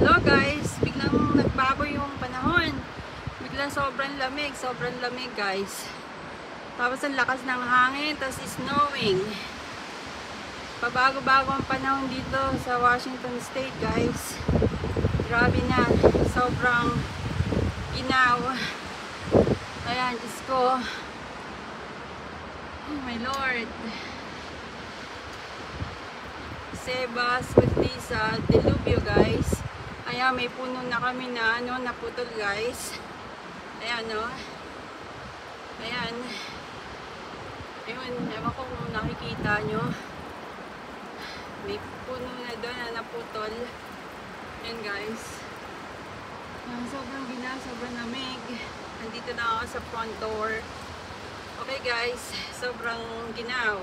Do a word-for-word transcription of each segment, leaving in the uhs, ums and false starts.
Hello guys, biglang nagbago yung panahon. Biglang sobrang lamig, sobrang lamig guys. Tapos ang lakas ng hangin, tapos snowing. Pabago-bago ang panahon dito sa Washington State guys. Grabe na, sobrang ginaw. Ayan, Diyos ko. Oh my Lord. Sebas with Lisa, Delubyo guys. Ayan, may puno na kami na ano, naputol guys. Ayan o. Oh. Ayan. Ayun, ewan ko kung nakikita nyo. May puno na doon na naputol. Ayan guys. Ah, sobrang gina, sobrang lamig. Nandito na ako sa front door. Okay guys, sobrang ginaw.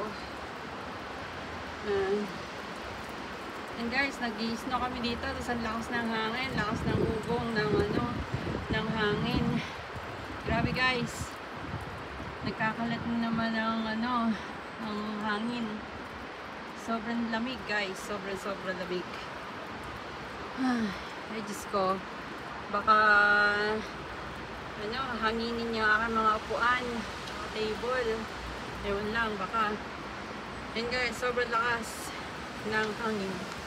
Ayan. And guys, nag-i-snow kami dito. Tapos ang lakas ng hangin, lakas ng ugong ng ano, ng hangin. Grabe guys. Nagkakalat na naman ng ano, ng hangin. Sobrang lamig guys, sobrang sobrang lamig. Ay Diyos ko. Baka ano, hanginin niya aking mga upuan, table. Ewan lang, baka. And guys, sobrang lakas ng hangin.